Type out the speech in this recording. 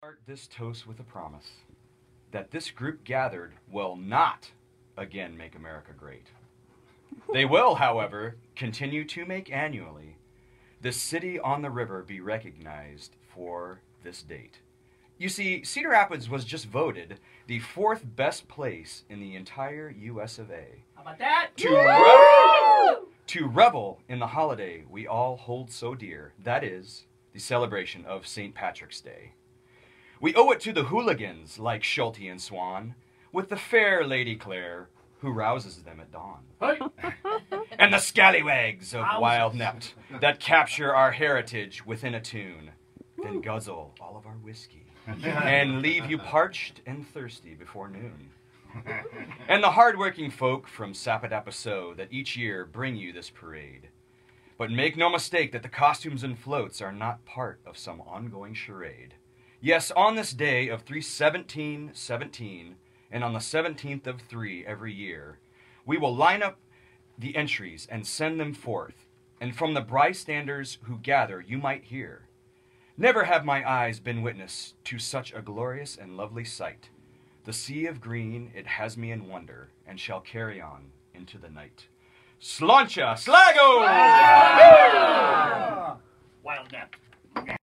Start this toast with a promise that this group gathered will not again make America great. They will, however, continue to make annually this city on the river be recognized for this date. You see, Cedar Rapids was just voted the 4th best place in the entire US of A. How about that? To revel in the holiday we all hold so dear, that is, the celebration of St. Patrick's Day. We owe it to the hooligans like Schulte and Swan, with the fair Lady Claire, who rouses them at dawn. Hey. And the scallywags of Wild Nept that capture our heritage within a tune, then guzzle all of our whiskey and leave you parched and thirsty before noon. And the hard-working folk from Sappadappaso that each year bring you this parade. But make no mistake that the costumes and floats are not part of some ongoing charade. Yes, on this day of 3/17/17, and on the 17th of 3 every year, we will line up the entries and send them forth, and from the bystanders who gather you might hear, "Never have my eyes been witness to such a glorious and lovely sight. The sea of green, it has me in wonder, and shall carry on into the night. Sláinte, Sligo! Wild Nept.